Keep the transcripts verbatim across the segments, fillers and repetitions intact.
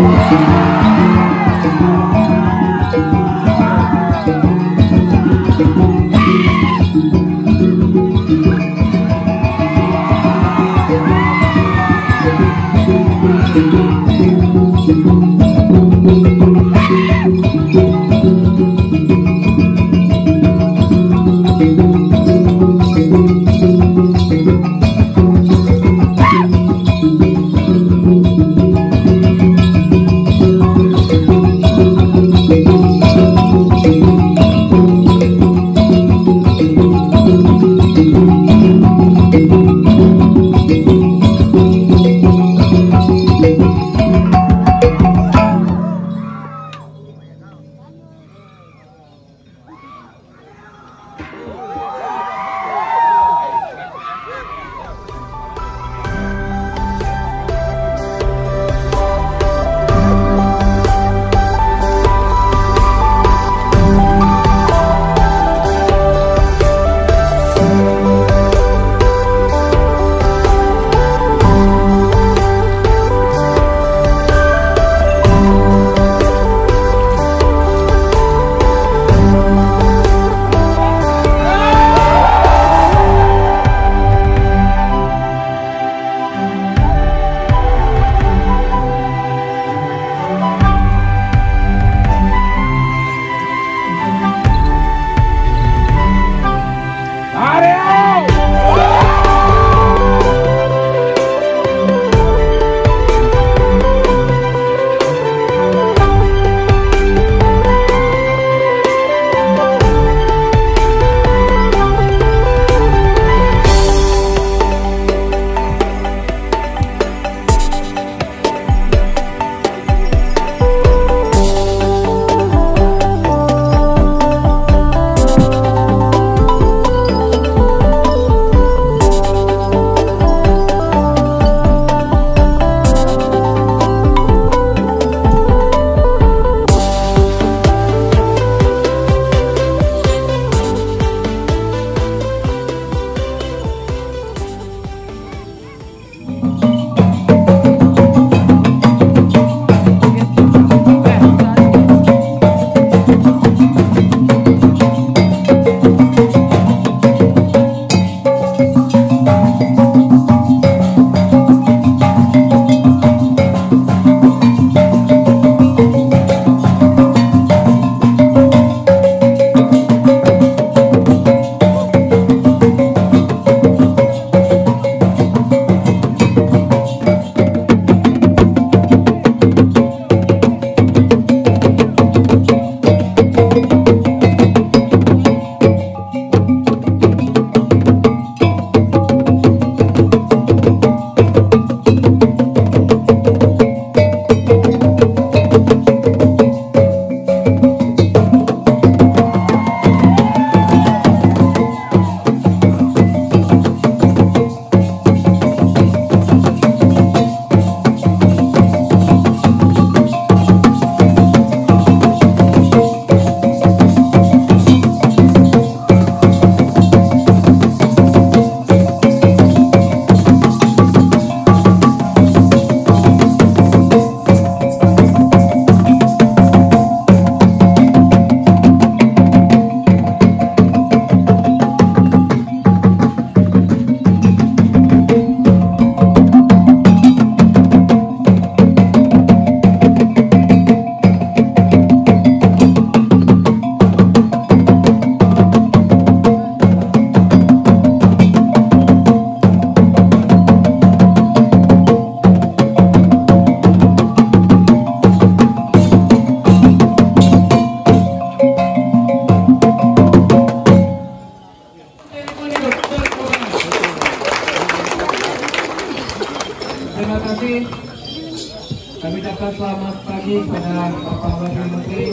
selamat pagi kepada Bapak Wakil Menteri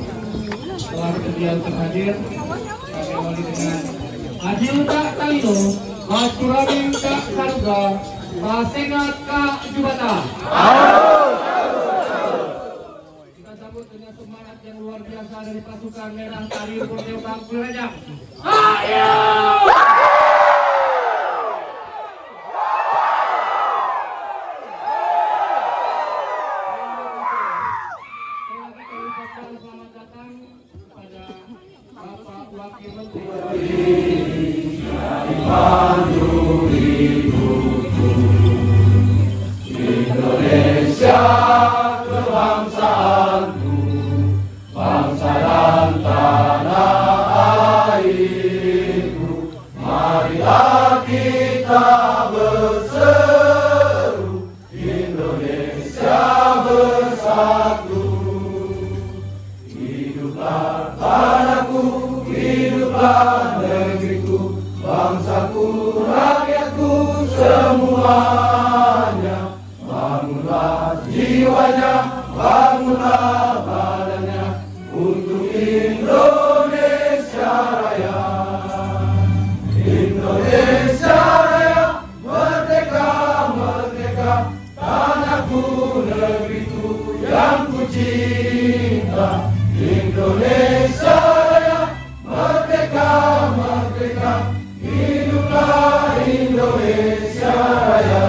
telah bersedia untuk hadir. Kami awali dengan Adil Kak Kalino, Mas Kuramin Kak Saruga, Mas Sengat Kak Jubata. Kita sambut dengan semangat yang luar biasa dari pasukan Merah Tari Borneo Bang Raja. Ayo! Indonesia kebangsaanku, bangsa dan tanah airku, marilah kita berseru, Indonesia bersatu. Hiduplah tanahku, hiduplah negeriku, bangsaku, rakyatku semuanya. Bangunlah jiwanya, bangunlah badannya untuk Indonesia Raya. Indonesia Raya, merdeka, merdeka, tanahku, negeriku yang ku cinta. Indonesia Raya, merdeka, merdeka, hiduplah Indonesia Raya.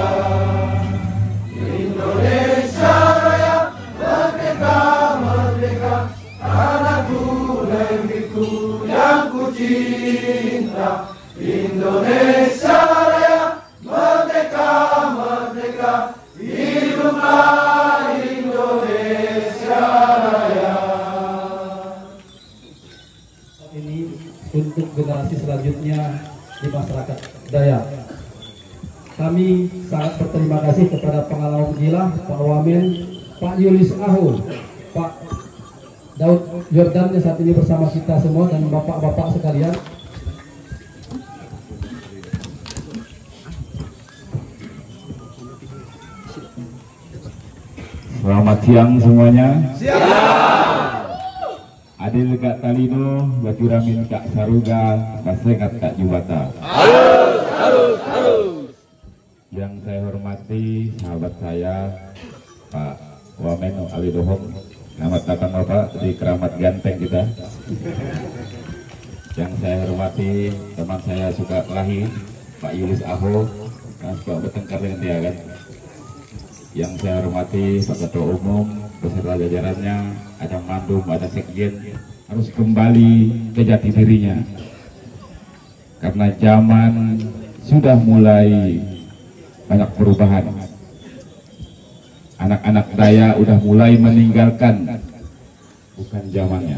Indonesia Raya, merdeka, merdeka, tanahku, negeriku yang ku cinta. Indonesia Raya, merdeka, merdeka, hiduplah Indonesia Raya. Ini untuk generasi selanjutnya di masyarakat Dayak. Kami sangat berterima kasih kepada pengalaman Jilah, Pak Wamen, Pak Yulis Ahu, Pak Daud Jordan yang saat ini bersama kita semua, dan bapak-bapak sekalian. Selamat siang semuanya. Siang. Adil Kak Talino, Baturamin Kak Saruga, Kasengat Kak Jubata. Harus, harus, harus. Yang saya hormati sahabat saya Pak Wamen Alidohong, selamat datang Bapak di keramat ganteng kita. Yang saya hormati teman saya suka kelahi Pak Yulis Aho, yang suka bertengkar dengan dia kan. Yang saya hormati Pak Ketua Umum beserta jajarannya, ada Mandum, ada Sekjen, harus kembali ke jati dirinya karena zaman sudah mulai banyak perubahan. Anak-anak Dayak udah mulai meninggalkan, bukan zamannya.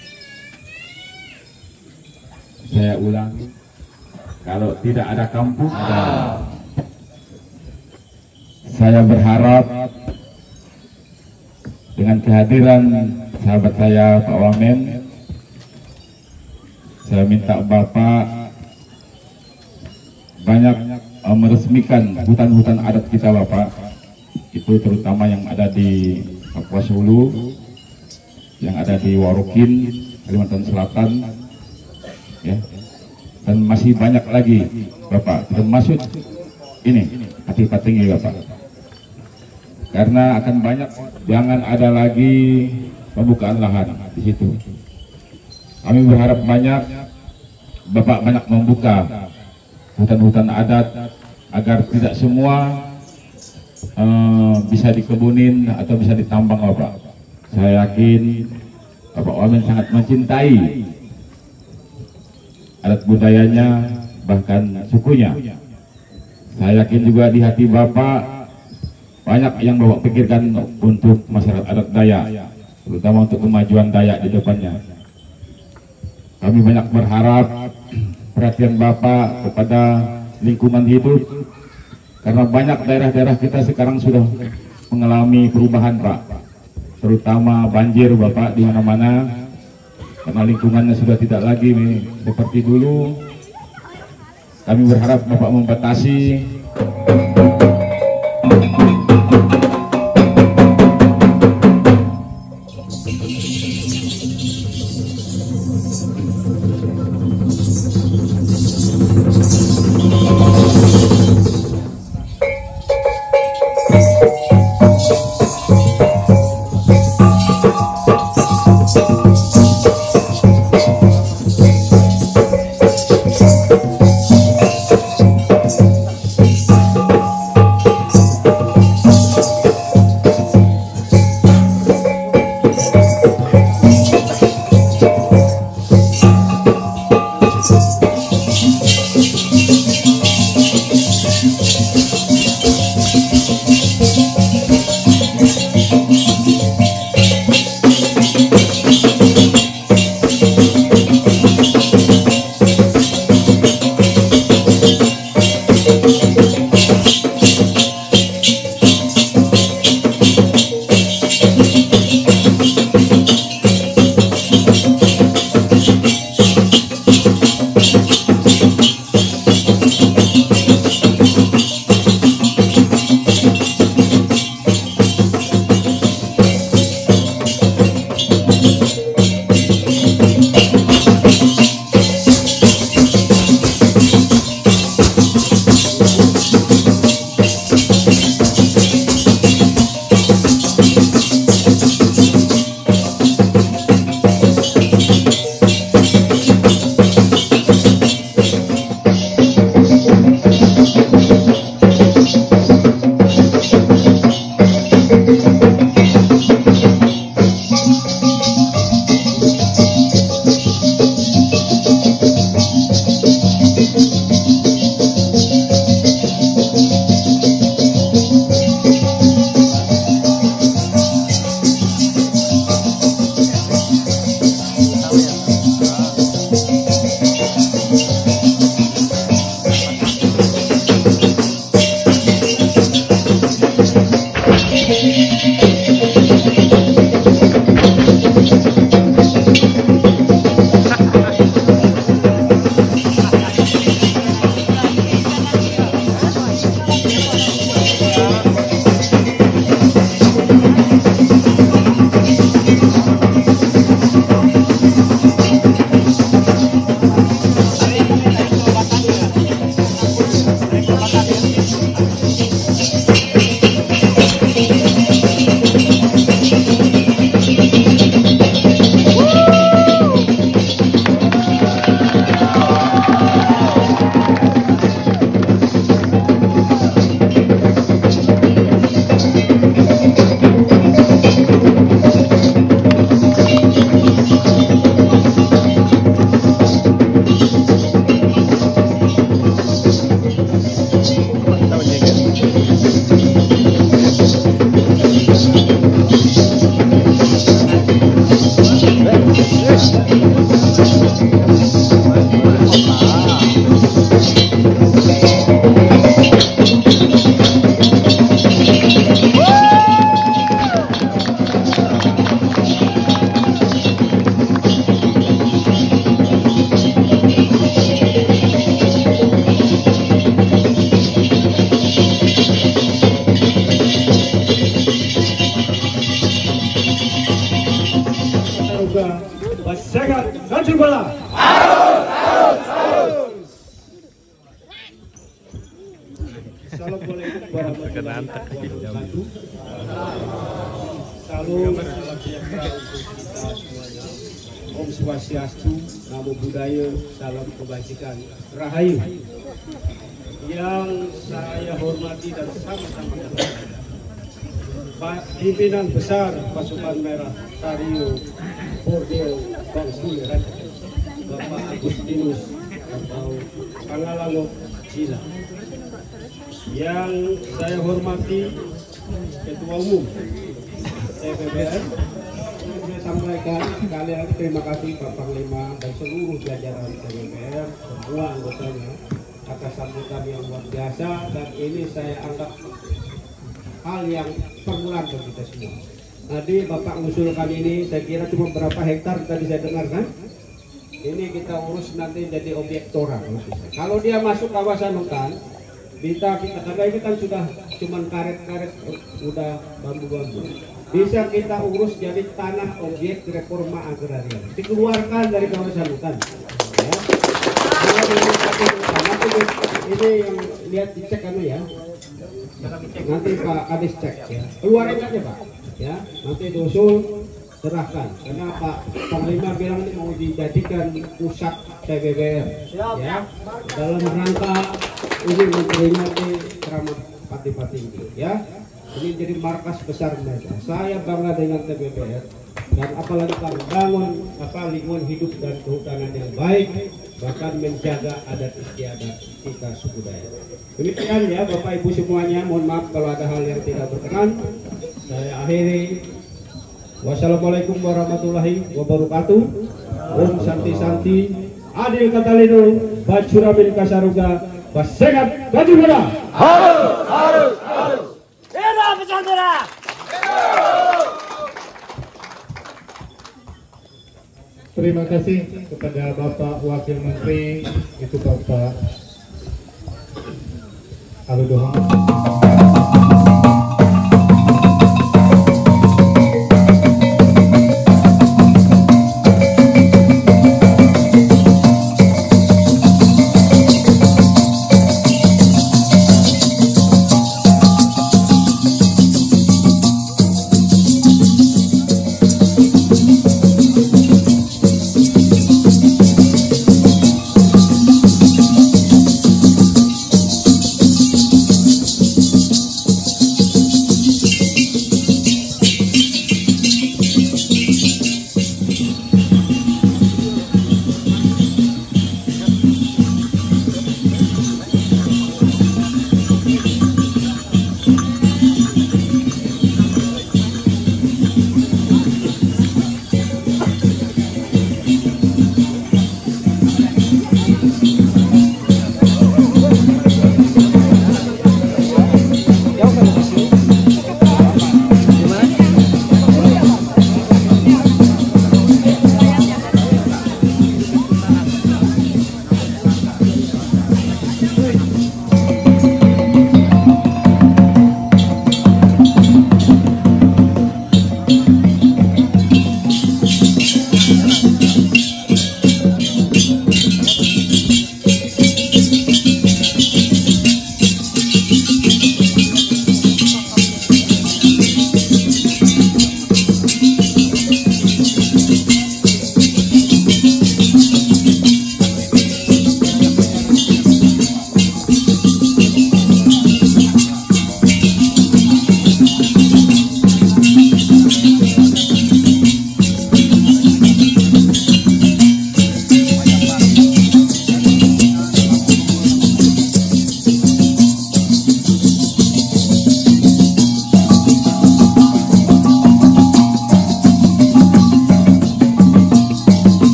Saya ulang, kalau tidak ada kampung, ada. Saya berharap dengan kehadiran sahabat saya Pak Wamen, saya minta Bapak banyak meresmikan hutan-hutan adat kita Bapak, itu terutama yang ada di Papua Hulu, yang ada di Warukin, Kalimantan Selatan, ya, dan masih banyak lagi Bapak, termasuk ini Hati Patinggi Bapak, karena akan banyak, jangan ada lagi pembukaan lahan di situ. Kami berharap banyak Bapak banyak membuka hutan-hutan adat agar tidak semua uh, bisa dikebunin atau bisa ditambang Bapak. Saya yakin Bapak Wamen sangat mencintai adat budayanya, bahkan sukunya. Saya yakin juga di hati Bapak banyak yang Bapak pikirkan untuk masyarakat adat Dayak, terutama untuk kemajuan Dayak di depannya. Kami banyak berharap perhatian Bapak kepada lingkungan hidup, karena banyak daerah-daerah kita sekarang sudah mengalami perubahan Pak, terutama banjir Bapak di mana-mana, karena lingkungannya sudah tidak lagi nih, seperti dulu. Kami berharap Bapak membatasi Kasaruga Basegat Kajubala. Assalamualaikum warahmatullahi wabarakatuh. Salam Om Swastiastu, Namo Buddhaya, salam kebajikan, Rahayu. Yang saya hormati dan sama-sama Pak Pimpinan Besar Pasukan Merah Tario Borneo Bangsul, Bapak Agustinus atau Pangalango Cina. Yang saya hormati Ketua Umum T P B R. Saya sampaikan sekali lagi terima kasih Pak Panglima dan seluruh jajaran T P B R, semua anggotanya atas sambutan yang luar biasa, dan ini saya anggap hal yang permulaan bagi kita semua. Tadi Bapak mengusulkan ini, saya kira cuma berapa hektar tadi saya dengarkan. Ini kita urus nanti jadi objek tora. Kalau dia masuk kawasan hutan, bisa kita, karena ini kan sudah cuman karet-karet, udah bambu-bambu. Bisa kita urus jadi tanah objek reforma agraria. Dikeluarkan dari kawasan hutan. Ya. Ini yang lihat dicek kan ya. Nanti Pak Kadis cek ya. Keluarin aja Pak. Ya, nanti diusul serahkan. Karena Pak Panglima bilang ini mau dijadikan pusat T P B R. Ya. Dalam rangka ini memperingati keramat Pati-Pati ini ya. Ini jadi markas besar mereka. Saya bangga dengan T P B R, dan apalagi kami bangun apa lingkungan hidup dan kehutanan yang baik, bahkan menjaga adat istiadat kita suku Dayak. Demikian ya Bapak Ibu semuanya, mohon maaf kalau ada hal yang tidak berkenan. Saya akhiri. Wassalamualaikum warahmatullahi wabarakatuh. Om Santi Santi, Adil Katalino, Bacuramin Kasaruga, Basegat Kajubala. Harus, harus, harus. Era Pesantera. Terima kasih kepada Bapak Wakil Menteri, itu Bapak Aludohong.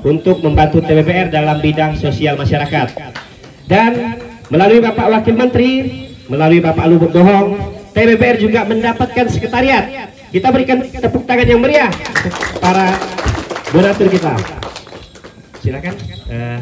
untuk membantu T B P R dalam bidang sosial masyarakat. Dan melalui Bapak Wakil Menteri, melalui Bapak Lubuk Dohong, T B P R juga mendapatkan sekretariat. Kita berikan tepuk tangan yang meriah untuk para donatur kita. Silakan uh,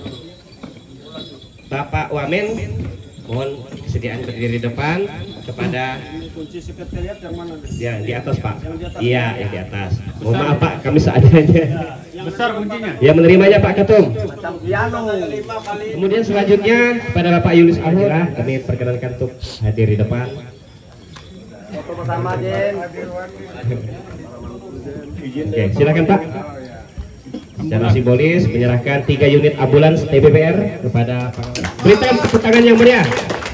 Bapak Wamen, mohon kesediaan berdiri di depan kepada Kunci sekretariat yang mana? ya di atas Pak. Iya yang di atas. Mohon maaf Pak, kami seadanya. Besar kuncinya. Yang menerimanya Pak Ketum. Macam piano. Kemudian selanjutnya kepada Bapak Yunus Ahura, kami perkenankan untuk hadir di depan. Foto bersama, Jen. Oke, silakan Pak. Secara simbolis menyerahkan tiga unit ambulans T B P R kepada berikan tepuk tangan yang meriah